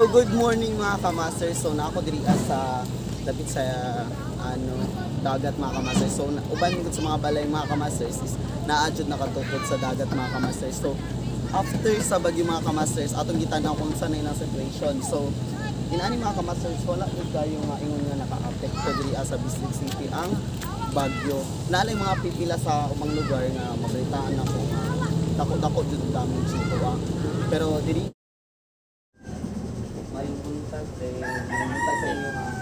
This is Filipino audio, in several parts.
So good morning mga kamasters. So na ako diri sa dapit sa dagat mga kamasters. So uban gud sa mga balay mga kamasters is naadjud nakatukod sa dagat mga kamasters. So after sa bagyo mga kamasters atong gitanaw kung saan na situation. So inani mga kamasters wala gud kayo nga ingon nga naka-apekto diri sa Bislig City ang bagyo. Naalay mga pipila sa ubang lugar nga mabalitaan ako nga dako-dako jud damage ito. Pero diri buntag sa inyo ha.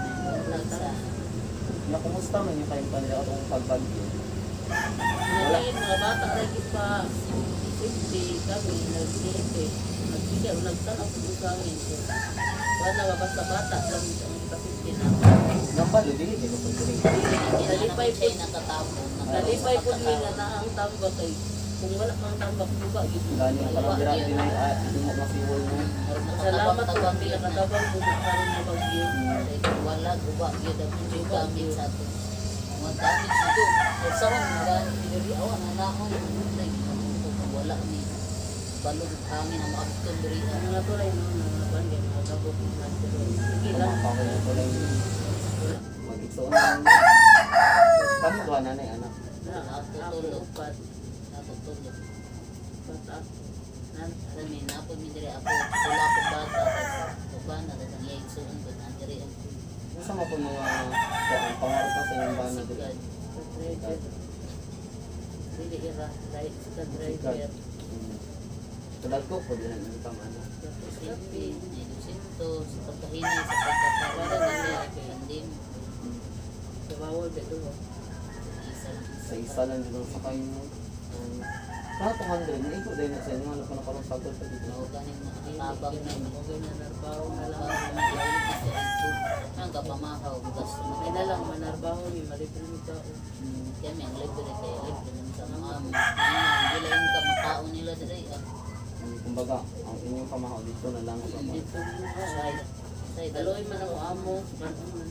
Kumusta man yung kayong panila atong pagbagyo? Wala yung mga bata lagi pa safety kami nag-safety nagtanap po kami so wala ba basta bata lang ang safety na Nambalo dili kayo po dili. nalipay po nalipay po nga na ang tambak kay kung wala kang tambak buka gid Gani ang kalabira din ay hindi mo masiwol mo. salamat po ang pinakatabang po sa karon na bagyo wala guba gyud ang gamit sa ato. Mga gamit dito. Sa mga gamit diri awan na naon wala ni balog hangin ang makapitong diri. mga tulay no na bangge mga tabok na sige lang Kaya ko lang mag-igsoon na. Kamo duha na nay anak. natutulog pat Natutulog. pat Alam mo, napod mi diri ako. Wala ko bata. Uban na ang igsoon ko na diri ang Sa mga po mga pangarap ka sa inyong bana diri. driver dili ira right sa driver Tulad ko po din ang itang ano. safety, edusinto, sa pagkahinay, sa pagkakaroon ng mga pandim. sa bawal dito Isa lang. Sa isa lang dito sa kayo mo. Sa 200, may iko din na sa inyo. Ano pa nakarong sagot pa dito? Mga ganing mga katabang na yun. okay na narbaho na lang Ang kapamahaw, gasto mo. ay na lang manarbaho ni malibre mo tao Kaya may ang libre kaya libre naman sa mga amo. Hindi lang ka makaon nila diri. Kumbaga, ang inyong pamahaw dito na lang. dito mo Say, daloy man ako amo kanon man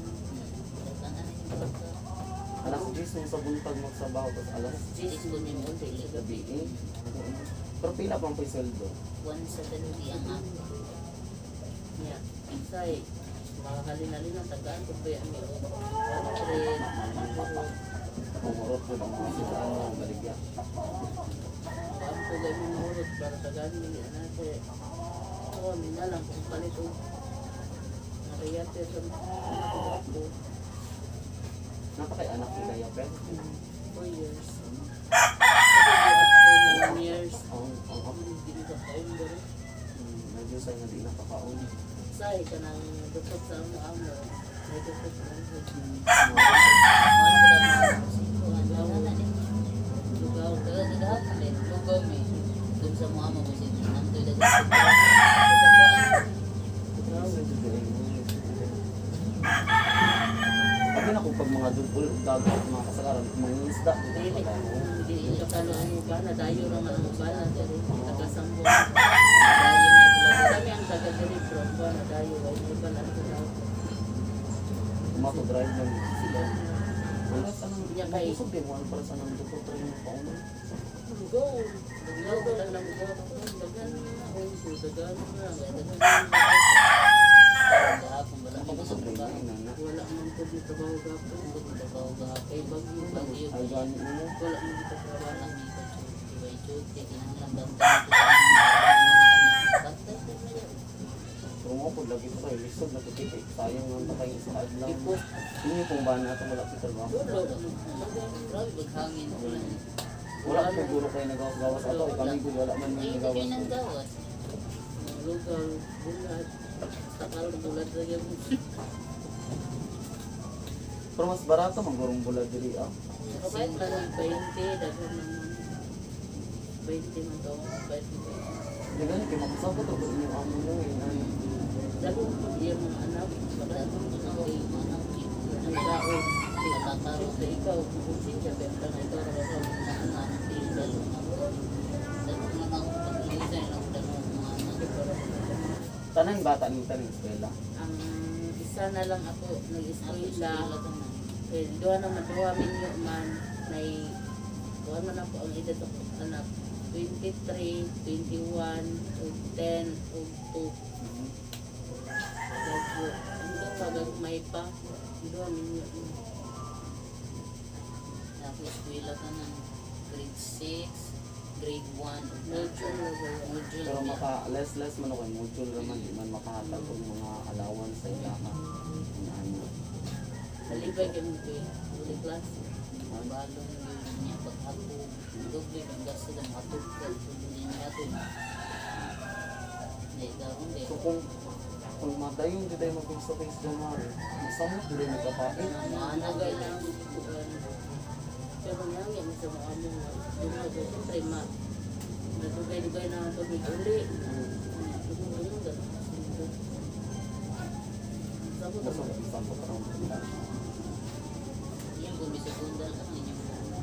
Alas 10 sa buntag magsabaho, tapos alas Sis ko niyo mo dili gabi eh. Pero pila pang po sweldo? 170 ang ako. niya say makakalin-alin ang tagaan ko ba ang iyo trade Kumurot ko ng mga sila ano, baligya. ang pugay mo mahurot para tagaan mo niya nasa ako na lang kung palito nakayate sa mga Napakay anak ni Kaya Pen. 4 years 9 years Ang hindi ka kaon medyo sa nga di nakakaon. say ka nang dukot sa amo may dukot sa amo Ano ko dapat lugaw lugaw mi dun sa mga mo kasi nandoy dagat Pag na kung pag mga dugol, dagat, mga kasagaran, mga isda. Hindi ka kano ang ubana, dayo lang ang ubana diri taga-sambong. dayo na sila Kami ang taga-diri from ubana dayo ay may balan ko daw. Matodrive lang sila. Niya kay Usog din mo, ano para sa nang dukot rin yung pauno. go. Dagan ko lang lang go. Dagan na ako, dagan na. gahapon wala ko Usog sa rin trabaho. yun, anak. Wala man po ni trabaho gapon. Trabaho gahapon. Kay bagyo Bagyo Ay, gani mo. wala man kita trabaho. wala mi ko chuti kinahanglan bantay ko sa mga anak. Bantay ko na yun. Kung ako, lagi ko kayo, lisod na kikipik. Sayang nga ba kayo sa adlaw. Ipo. Hindi kung ba natin wala sa trabaho. Wala. Grabe maghangin ulan. Wala ko siguro kayo nagawas ato. Kami ko wala man Ay, yung hindi kayo nagawas. nang gawas. Lugaw, bulat. Takal bulat sa yan. Pero mas barato, magurong bula diri ah. Kapag pa ng 20, dapat naman 20 man daw. 20. Hindi ganun, kaya makasabot ako inyong amo nyo eh. Dapat yung mga anak, Pagdatong ko na ko yung mga nakikita. ang daon. Matataro. Sa ikaw, kung siya, benta na ito, nakasal. Tanang bata ng tanang eskwela. Ang isa na lang ako, nag-eskwela. Eh, doon naman, doon minyo man, doon man ako ang edad ako, anak. 23, 21, 10, 2. gamay pa. Doon ninyo. Tapos eskwela ka ng grade 6, grade 1, Module na ba? module. Pero less man ako module naman di man makahatag og mga allowance sa ilaha. Ano. Malibay kami ko eh. Uli class. Balong yun niya pag ako, doble ng gasto ng hatog ka, hindi niya ito. Hindi, daron din. So kung madayon di tayo mag-face to face gamar, samot di tayo magkapain. Nagay lang buwan. Pero nangyari mo sa mga mo nga. Dumago, siyempre nadugay-dugay na tubig uli. Dugong-dugong gano'n. Sabo na Basta mo. samot ka lang. Yan kung may sekundal ka ninyo.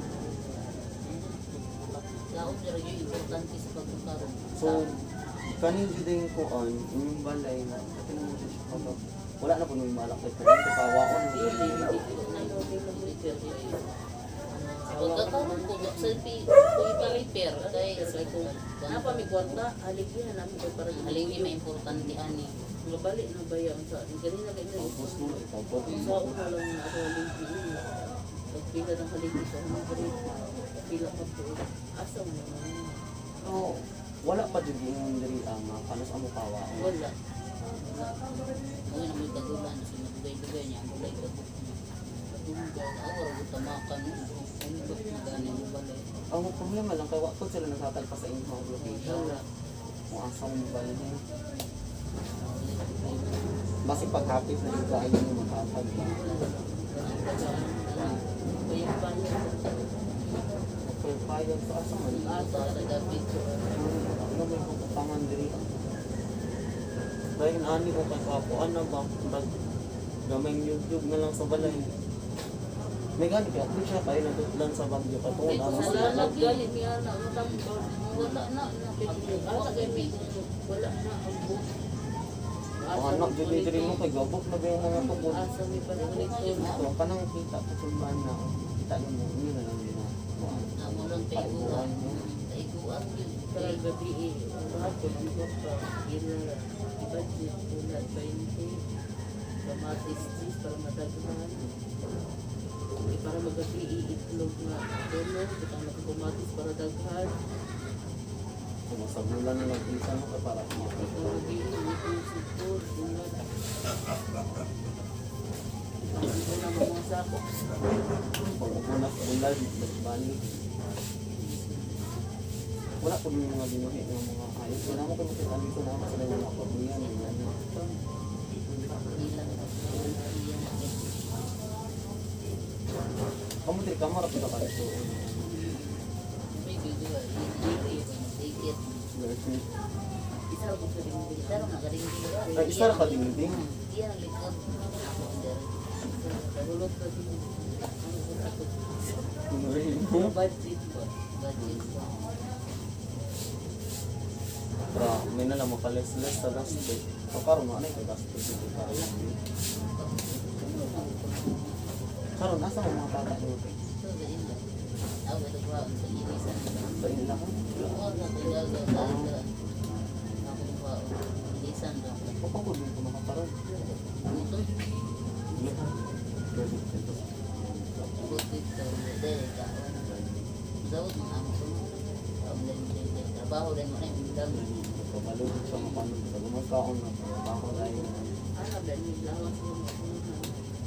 Laon pero yun, importante sa pagkakaroon. So kanin di din ko on yung balay na katinong mo siya pag wala na po nung malakit pero ito kawaon. Pagkakaroon ko, sa ipa-repair, kaya Napa may kwarta, haligyan namin ko para halingi may importante ani. Mabalik na ba yan sa ganina ganina. Tapos mo ipapot Sa una lang na ako haligyan. Pagpila ng haligyan sa mga pila pa po. Asa mo naman. Oh, wala pa jud yung diri ang panos amo kawaon. Wala. Ngayon na may kagulan, so magdugay-dugay niya, ang bulay ka po. Tunggal, ako rin tamakan, ano ba na ganin mo balay? Ang problema lang kay wa po sila nasatag pa sa inyong location. Wala. Kung asa mo balay. Basi paghapit na ito ay yung makatag ba. Kaya pa niya. Okay, payag sa asa man. Asa sa gabi ko. Ano may pagkapangan diri. Dahil ani ko kay kapo, ano ba? Gamay YouTube na lang sa balay. May gani kaya kung siya kayo natutlan sa bagyo katungod ano Wala sa na galit niya na. Wala na, Asa kay may wala na ang book. Ang anak dyan diri mo kay gabok na ba yung mga tungkol. Asa may panuniton. So, kanang kita po tulban na kita na mo, yun na lang din na. Amo lang taiguan. Taiguan yun. Karang gabi eh. Lahat ko ng pa. Ila. Budget. Ulat 20. Kamatis cheese para madaghan. Para magabi itlog na dono. Kitang nakakumatis para daghan. So, sa bulan na nag-isa mo ka para kumakita. Gabi itong sipol. Ulat. Ang ito na mga sakop. Pag upo na sa bulan, balik. Wala po yung mga binuhi ng mga ayos. Wala mo kung makita dito na sila yung mga pabuyan. Ilang Kamu tiri kamar apa tak ada tu? may bigla. Take it. Isa ko sa dingding. Pero magaling din. Ay, isa ka dingding. Iyan ang likod. Hulot na din. Budget Budget ba? Budget ko. Pra, may na lang makalis-les sa gasto. So, karon mo, anay ka gasto dito para lang. Karon, asa mo mga bata dito? So, galing lang. Ako ito ko sa inisan. Sa inyo lang. Oo, nagagawa talaga. Ako ko inisan lang. Kapag din ko makakaroon. Gutom. Butit ka. Dahil ka. Dapat mga amo ko. Trabaho rin mo na yung bindang. Kabalugod siya mapanood. Sa gumagkaon na trabaho dahil. Ano ba? May lawas mo makunan.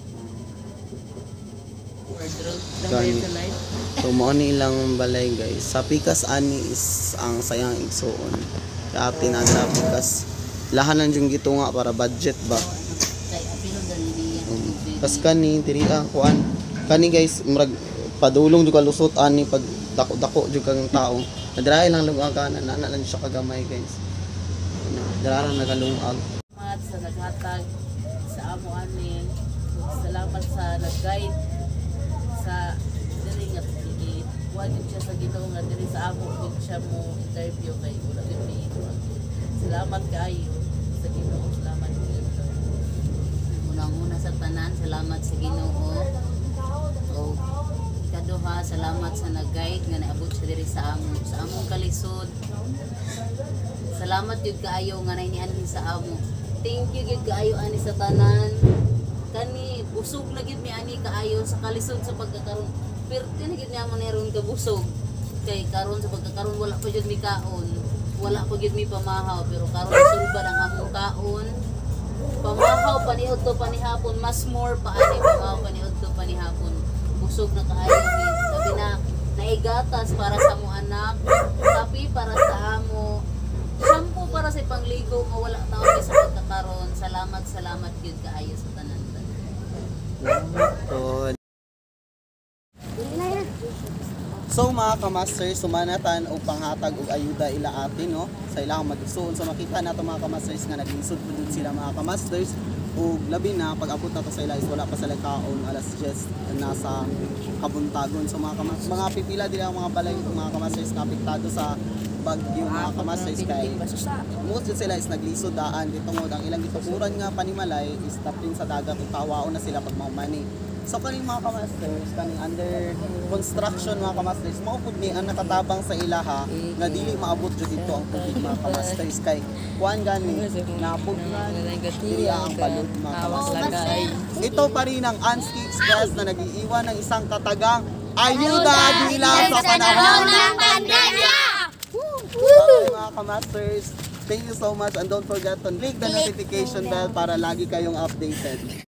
Gani. So mo ni ilang balay guys. Sa pikas ani is ang sayang igsuon. Kaya na sa pikas lahanan yung gitunga para budget ba. Kaya apilong dali yan. Pas kani diri kuan. Kani guys murag padulong jud kalusot ani pag dako-dako jud kang tao. Nadray lang lugagan na lang siya kagamay guys. Dararan nagalungag. Salamat sa naghatag sa amo anin. Salamat sa nag-guide sa diri nga pigit. Wagin siya sa Ginoo nga diri sa amo gid siya mo interview kay wala gid mi ito. Salamat kaayo sa Ginoo. Salamat gid. Unang-una sa tanan, salamat sa Ginoo. O ikaduha, salamat sa nag-guide nga naabot siya diri sa among kalisod. Salamat gyud kaayo nga nainianhin sa amo. Thank you gyud kaayo ani sa tanan. kani busog na gid mi ani kaayo sa kalisod sa pagkakaroon. Pero tinigid niya mo neron ka busog. Kay karon sa pagkakaroon wala pa jud mi kaon. Wala pa gid mi pamahaw pero karon sulbad ang among kaon. Pamahaw paniud to panihapon mas more pa ani pamahaw paniud to panihapon. Busog na kaayo mi. Sabi na naigatas para sa mo anak, kapi para sa amo, shampoo para sa pangligo nga wala tao mi sa pagkakaroon. Salamat gyud kaayo sa tanan. So mga kamasters, sumanatan o panghatag o ayuda ila atin no sa ilang magsuon. So makita nato mga kamasters nga naglisod po dun sila mga kamasters o labi na pag abot na to sa ila is wala pa sila kaon alas 10 nasa kabuntagon. So mga pipila din ang mga balay mga kamasters na apektado sa bagyo mga kamasters kay most din sila is naglisod daan dito mo ang ilang gitukuran nga panimalay is tapin sa dagat ug tawaon na sila pag maumani. So kaning mga kamasters, kaning under construction mga kamasters, mao pud ni ang nakatabang sa ilaha nga dili maabot jud dito ang tubig mga kamasters kay kuan gani napud na dili ang balod mga kamasters. Ito pa rin ang Anski Express na nag-iiwan ng isang katagang ayuda nila sa panahon ng pandemya. Okay, mga kamasters, thank you so much and don't forget to click the notification bell para lagi kayong updated.